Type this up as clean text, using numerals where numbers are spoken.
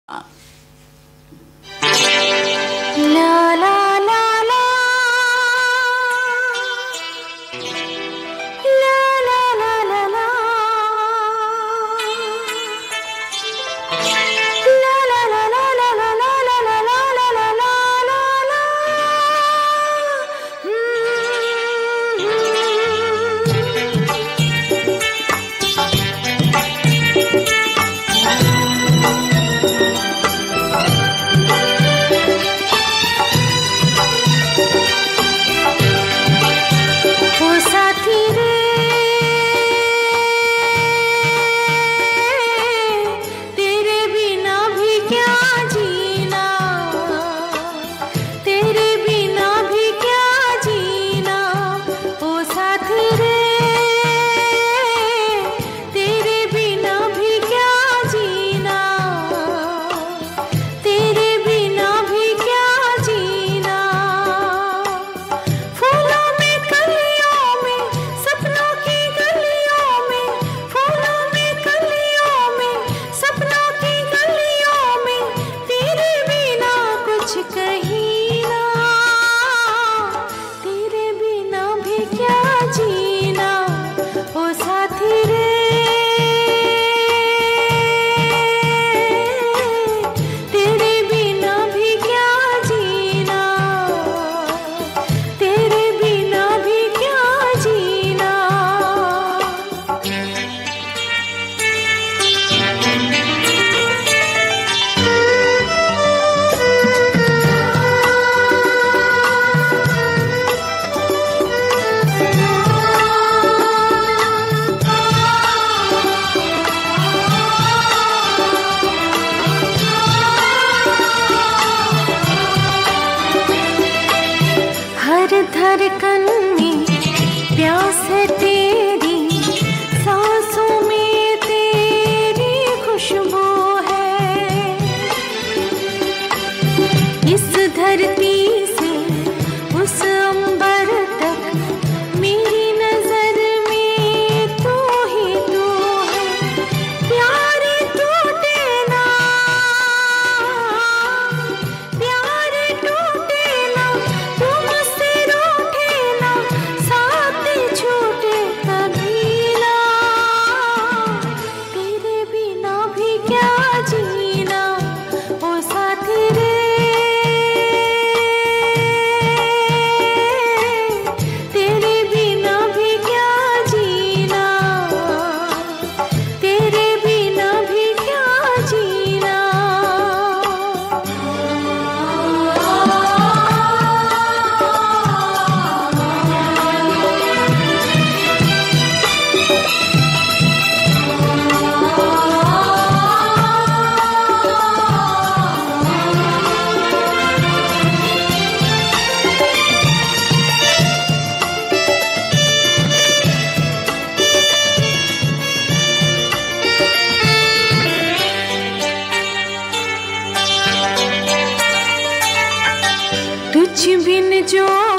ला ला ला ला ला ला ला ला ला ला ला ला ला ला ला ला ला ला ला। धड़कन में प्यास है तेरी, सांसों में तेरी खुशबू है। इस धरती से उस अंबर तक मेरी नजर में तू ही तू है। प्यार टूटे ना, प्यार टूटे ना, तुमसे रूठे ना, साथ छूटे कभी ना। तेरे बिना भी क्या जीना ओ साथी रे। तेरे बिना भी क्या जीना, तेरे बिना भी क्या जीना। तुझ बिन जो